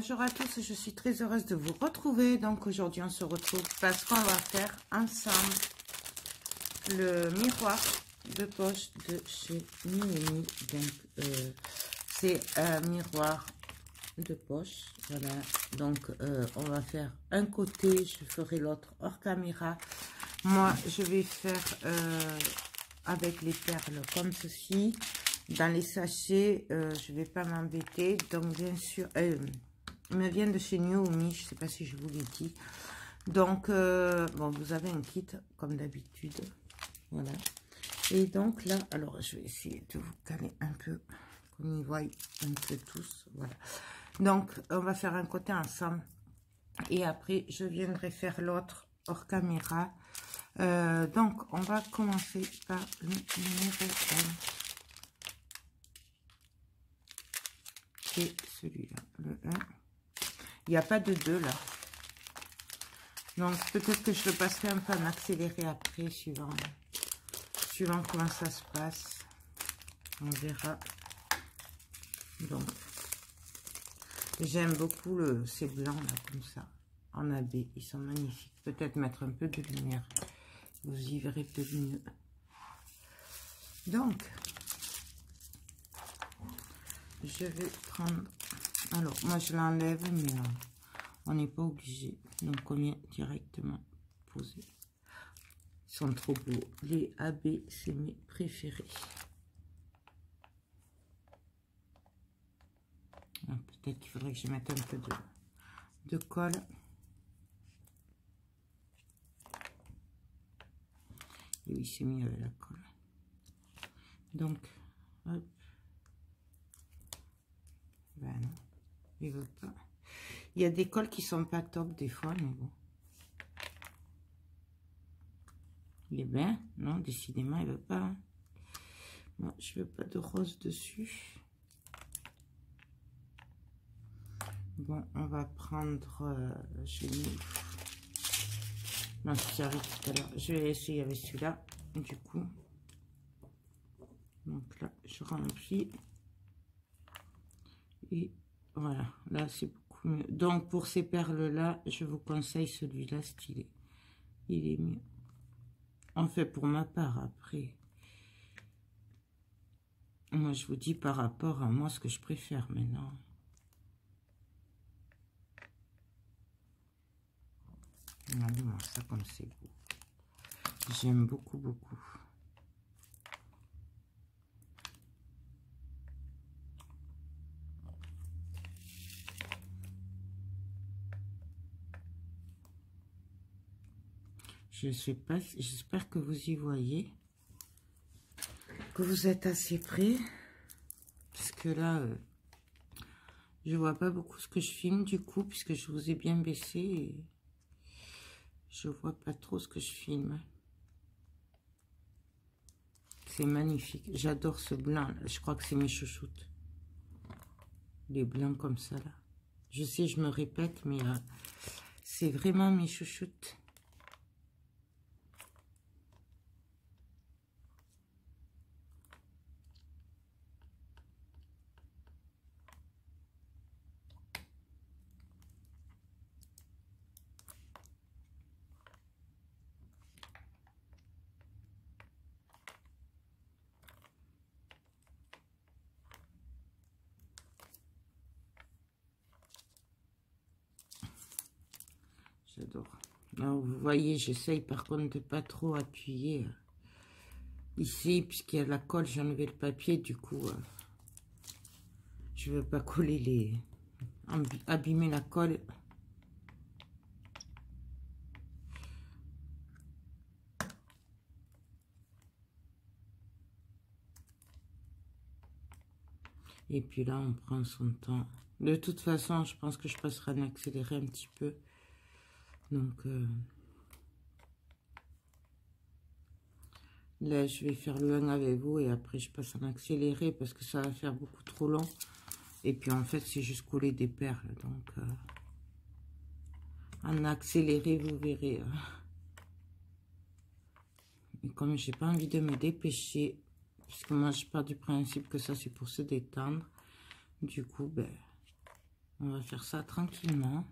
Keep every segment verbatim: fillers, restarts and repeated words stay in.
Bonjour à tous, je suis très heureuse de vous retrouver. Donc aujourd'hui on se retrouve parce qu'on va faire ensemble le miroir de poche de chez Mimimi. Donc euh, c'est un miroir de poche, voilà. Donc euh, on va faire un côté, je ferai l'autre hors caméra. Moi je vais faire euh, avec les perles comme ceci. Dans les sachets, euh, je vais pas m'embêter. Donc bien sûr, euh, ils me viennent de chez New-Mi, je sais pas si je vous l'ai dit. Donc euh, bon, vous avez un kit comme d'habitude, voilà. Et donc là, alors je vais essayer de vous caler un peu, qu'on y voit un peu tous, voilà. Donc on va faire un côté ensemble et après je viendrai faire l'autre hors caméra. Euh, donc on va commencer par le numéro un. C'est celui-là, le un. Il n'y a pas de deux là. Donc peut-être que je le passerai un peu en accéléré après, suivant, suivant comment ça se passe. On verra. Donc, j'aime beaucoup le, ces blancs là, comme ça, en A B. Ils sont magnifiques. Peut-être mettre un peu de lumière. Vous y verrez peut-être mieux. Donc, je vais prendre... Alors, moi je l'enlève, mais euh, on n'est pas obligé. Donc, on vient directement poser. Ils sont trop beaux. Les A B, c'est mes préférés. Peut-être qu'il faudrait que je mette un peu de, de colle. Et oui, c'est mieux avec la colle. Donc, hop. Ben non, il veut pas. Il y a des colles qui sont pas top des fois, mais bon. Il est bien, non, décidément, il veut pas. Moi, je veux pas de rose dessus. Bon, on va prendre... Euh, je vais... Non, je savais tout à l'heure. Je vais essayer avec celui-là, du coup. Donc là, je remplis. Et voilà, là, c'est beaucoup mieux. Donc, pour ces perles-là, je vous conseille celui-là, stylé. Il est mieux. En fait, pour ma part, après... Moi, je vous dis par rapport à moi, ce que je préfère maintenant. Regardez-moi ça comme c'est beau. J'aime beaucoup, beaucoup. Je sais pas, j'espère que vous y voyez. Que vous êtes assez près. Parce que là, euh, je vois pas beaucoup ce que je filme du coup, puisque je vous ai bien baissé. Et je vois pas trop ce que je filme. C'est magnifique. J'adore ce blanc là. Je crois que c'est mes chouchoutes. Les blancs comme ça là. Je sais, je me répète, mais euh, c'est vraiment mes chouchoutes. J'adore. Alors, vous voyez, j'essaye par contre de pas trop appuyer ici, puisqu'il y a la colle, j'ai enlevé le papier, du coup, euh, je veux pas coller les... abîmer la colle. Et puis là, on prend son temps. De toute façon, je pense que je passerai en accéléré un petit peu. Donc, euh, là, je vais faire le un avec vous et après, je passe en accéléré parce que ça va faire beaucoup trop long. Et puis, en fait, c'est juste coller des perles. Donc, euh, en accéléré, vous verrez. Euh, et comme j'ai pas envie de me dépêcher, parce que moi, je pars du principe que ça, c'est pour se détendre. Du coup, ben, On va faire ça tranquillement.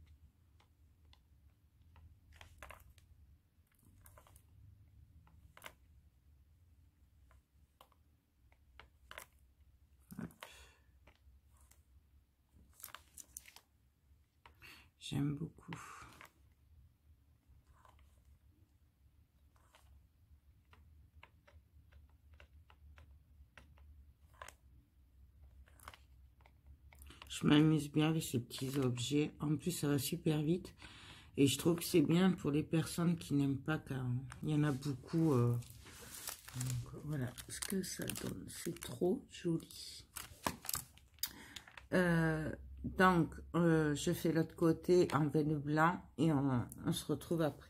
J'aime beaucoup. Je m'amuse bien avec ces petits objets. En plus, ça va super vite. Et je trouve que c'est bien pour les personnes qui n'aiment pas, car il y en a beaucoup. Euh, donc, voilà ce que ça donne. C'est trop joli. Euh, donc, euh, je fais l'autre côté en veine blanc et on, on se retrouve après.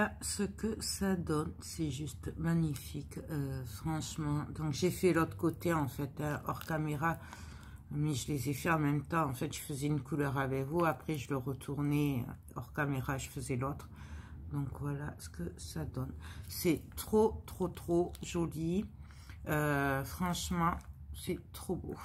voilà ce que ça donne. C'est juste magnifique, euh, franchement. Donc, j'ai fait l'autre côté, en fait, hein, hors caméra. Mais je les ai fait en même temps. En fait, je faisais une couleur avec vous. Après, je le retournais hors caméra. Je faisais l'autre. Donc, voilà ce que ça donne. C'est trop, trop, trop joli. Euh, franchement, c'est trop beau.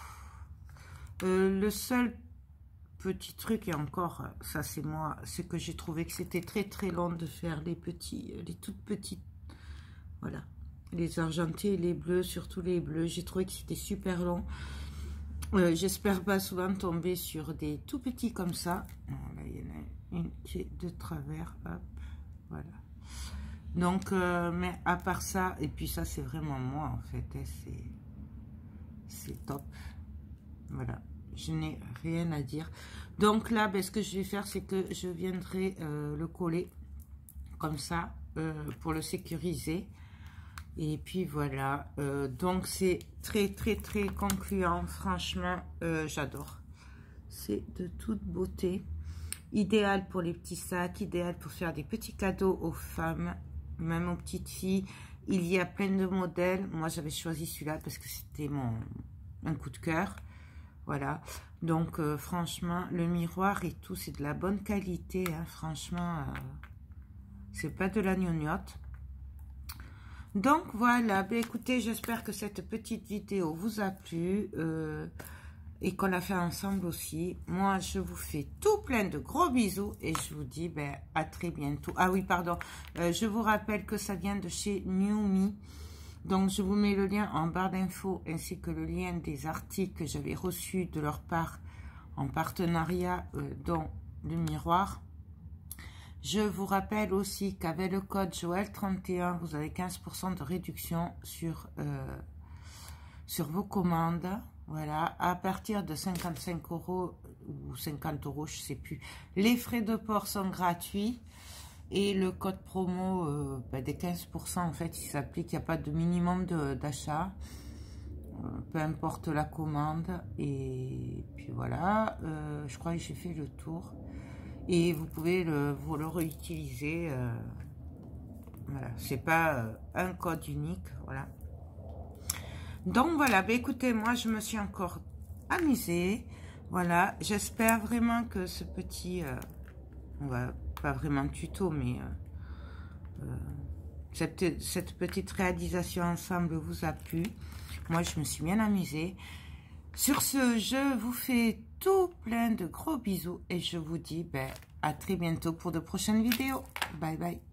Euh, le seul petit truc, et encore, ça c'est moi, c'est que j'ai trouvé que c'était très, très long de faire les petits, les toutes petites. Voilà. Les argentés et les bleus, surtout les bleus. J'ai trouvé que c'était super long. Euh, J'espère pas souvent tomber sur des tout petits comme ça. Là, il y en a une qui est de travers. Hop, voilà. Donc, euh, mais à part ça, et puis ça, c'est vraiment moi, en fait. Hein, c'est top. Voilà. Je n'ai rien à dire. Donc là, ben, ce que je vais faire, c'est que je viendrai euh, le coller comme ça euh, pour le sécuriser. Et puis voilà, euh, donc c'est très très très concluant, franchement, euh, j'adore. C'est de toute beauté, idéal pour les petits sacs, idéal pour faire des petits cadeaux aux femmes, même aux petites filles. Il y a plein de modèles, moi j'avais choisi celui-là parce que c'était mon un coup de cœur. Voilà, donc euh, franchement, le miroir et tout, c'est de la bonne qualité, hein, franchement, euh, c'est pas de la gnognotte. Donc voilà, ben écoutez, j'espère que cette petite vidéo vous a plu euh, et qu'on l'a fait ensemble aussi. Moi, je vous fais tout plein de gros bisous et je vous dis ben, à très bientôt. Ah oui, pardon, euh, je vous rappelle que ça vient de chez Miu Mi. Donc, je vous mets le lien en barre d'infos ainsi que le lien des articles que j'avais reçus de leur part en partenariat, euh, dont le miroir. Je vous rappelle aussi qu'avec le code Joël trente et un, vous avez quinze pour cent de réduction sur, euh, sur vos commandes. Voilà, à partir de cinquante-cinq euros ou cinquante euros, je ne sais plus. Les frais de port sont gratuits. Et le code promo euh, ben des quinze pour cent, en fait, il s'applique. Il n'y a pas de minimum d'achat. Euh, peu importe la commande. Et puis voilà, euh, je crois que j'ai fait le tour. Et vous pouvez le, vous le réutiliser. Euh, voilà, c'est pas euh, un code unique. Voilà. Donc voilà, ben écoutez, moi je me suis encore amusée. Voilà, j'espère vraiment que ce petit, euh, on va pas vraiment tuto, mais euh, euh, cette, cette petite réalisation ensemble vous a plu. Moi je me suis bien amusée. Sur ce, je vous fais tout plein de gros bisous et je vous dis ben, à très bientôt pour de prochaines vidéos. Bye bye.